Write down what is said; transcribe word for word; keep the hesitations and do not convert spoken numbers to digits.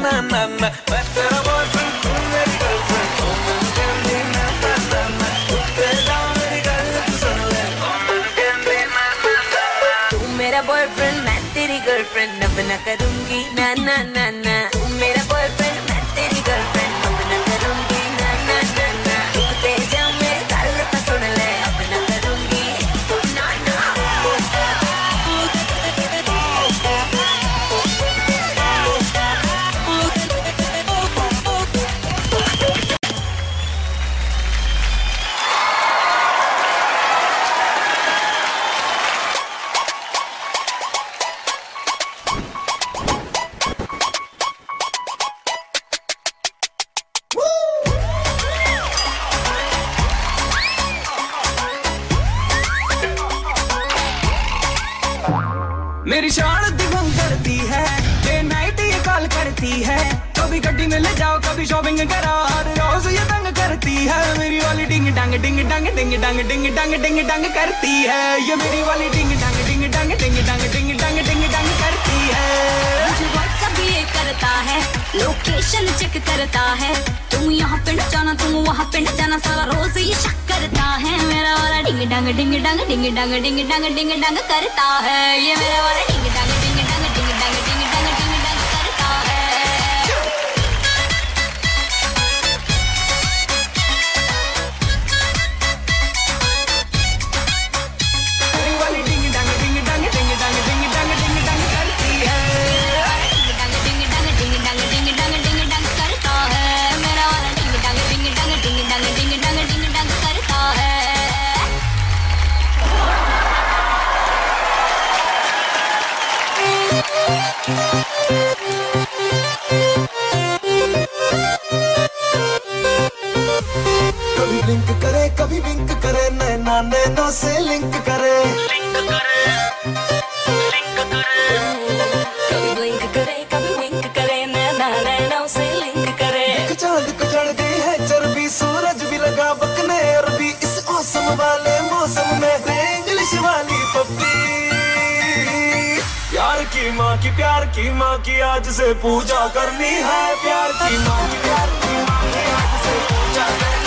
ना ना ना, मैं तेरा बॉयफ्रेंड तू मेरी गर्लफ्रेंड, ओ मेरी कैंडी ना ना ना ना, उठते जाओ मेरी गल तू सुन ले, ओ मेरी कैंडी ना ना ना। तू मेरा बॉयफ्रेंड मैं तेरी गर्लफ्रेंड, अब ना करूंगी ना ना ना ना। तू मेरा बॉयफ्रेंड मैं तेरी गर्लफ्रेंड, अब ना करूंगी ना ना ना ना। उठते जाओ मेरी गल तू सुन ले, अब ना करूंगी ना ना। मेरी शान दिवंग करती है, डे नाइट ये कॉल करती है, कभी गड्डी में ले जाओ कभी शॉपिंग करा, हर रोज ये तंग करती है। मेरी वाली डिंग डंग डिंग डंग डिंग डंग डिंग डंग डिंग डंग करती है, ये मेरी वाली डिंग डंग डिंग डंग डिंग डंग डिंग डंग डिंग डंग करती है। मुझे व्हाट्सएप ये करता है, लोकेशन चेक करता है, तुम यहाँ पे न जाना तुम वहाँ पे न जाना, सारा रोज ये शक करता है। मेरा वाला डिंग डंग डिंग डंग डिंग डंग डिंग डंग डिंग डंग करता है, ये मेरा वाला डिंग डंग डिंग डंग डिंग डंग डिंग डंग डिंग डंग करता है। मेरी वाली डिंग डंग डिंग डंग डिंग डंग डिंग डंग डिंग डंग करती है, डिंग डंग डिंग डंग डिंग डंग डिंग डंग करता है। मेरा वाला डिंग डंग डिंग डंग डिंग डंग डिंग डंग डिंग डंग करता है। कभी ब्लिंक करे कभी विंक करे, नैना नैनों से लिंक करे, लिंक करे लिंक करे। कभी ब्लिंक करे कभी विंक करे, नैना नैनों से लिंक करे। चांद को चढ़ गई है चर्बी, सूरज भी लगा बकने अरबी, इस मौसम वाले मौसम में इंग्लिश वाली पप्पी। प्यार की माँ की प्यार की माँ की आज से पूजा करनी है, प्यार की माँ की प्यार की माँ की आज से पूजा करनी है।